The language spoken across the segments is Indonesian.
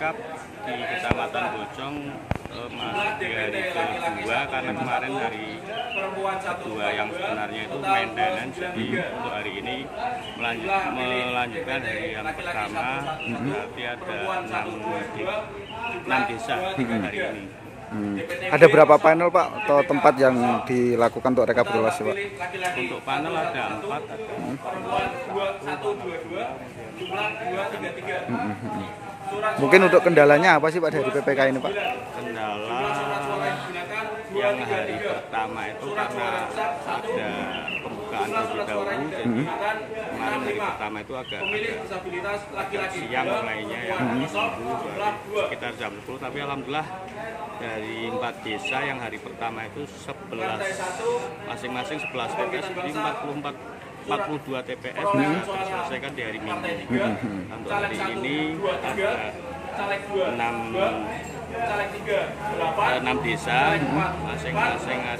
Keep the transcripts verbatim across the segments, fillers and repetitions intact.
rekap di Kecamatan Bojong eh, masuk di hari kedua karena kemarin hari kedua yang sebenarnya itu maintenance, jadi untuk hari ini melanjut, melanjutkan hari yang pertama. Berarti ada enam, enam desa hari ini. Hmm. Ada berapa panel Pak atau tempat yang dilakukan untuk rekapitulasi Pak? Untuk panel ada empat, ada hmm. satu, dua, dua, jumlah dua, tiga, tiga. Hmm. Hmm. Mungkin untuk kendalanya apa sih Pak dari P P K ini Pak? Kendala yang hari pertama itu karena ada pembukaan terlebih dahulu, jadi hmm. kemarin hari pertama itu agak, agak siang mulainya yang hmm. sekitar jam sepuluh, tapi alhamdulillah dari empat desa yang hari pertama itu sebelas, masing-masing sebelas T P S, jadi empat puluh empat, empat puluh dua T P S hmm. bisa diselesaikan di hari Minggu. Hmm. Untuk hari ini ada enam, enam desa, masing-masing ada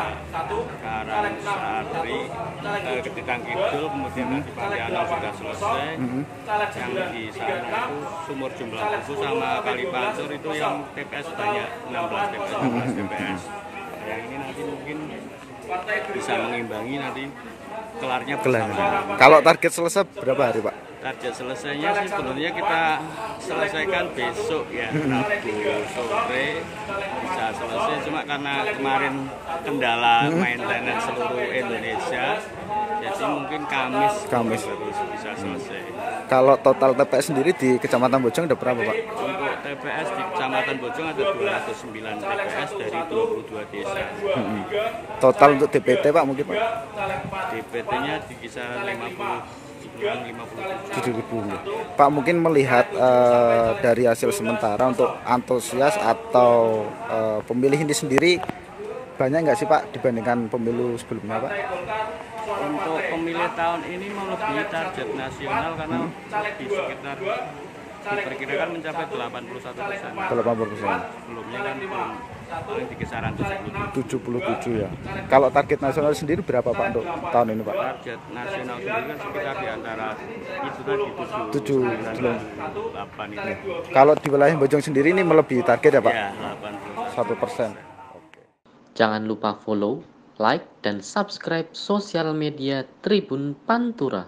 Karangsari, eh, Ketitang Kidul, kemudian di Pantianal sudah selesai. Hmm. Yang di sana itu Sumur Jumlah Buku sama Kalipancur itu yang T P S banyak, enam belas T P S, enam belas T P S. Yang ini nanti mungkin bisa mengimbangi nanti kelarnya bersama. Kalau target selesai berapa hari Pak? Target selesainya sih sebenarnya kita selesaikan besok ya, Rabu sore bisa selesai, cuma karena kemarin kendala maintenance seluruh Indonesia, jadi mungkin Kamis, Kamis baru bisa selesai. Kalau total T P S sendiri di Kecamatan Bojong ada berapa Pak? Untuk T P S di Kecamatan Bojong ada dua ratus sembilan T P S dari dua puluh dua desa. Hmm. Total untuk D P T Pak mungkin Pak? D P T-nya di kisaran lima puluh tujuh ribu. Pak mungkin melihat uh, dari hasil sementara untuk antusias atau uh, pemilih ini sendiri banyak nggak sih Pak dibandingkan pemilu sebelumnya Pak? Untuk pemilih tahun ini melebihi target nasional karena hmm. di sekitar diperkirakan mencapai delapan puluh satu persen. delapan puluh persen. Sebelumnya kan paling di kisaran tujuh puluh tujuh ya. Kalau target nasional sendiri berapa Pak untuk tahun ini Pak? Target nasional sendiri kan sekitar di antara itu tadi tujuh, delapan itu. Kalau di wilayah Bojong sendiri ini melebihi target ya Pak? Ya, delapan puluh satu persen. Jangan lupa follow, like, dan subscribe sosial media Tribun Pantura.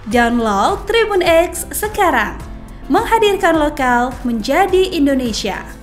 Download Tribun X sekarang, menghadirkan lokal menjadi Indonesia.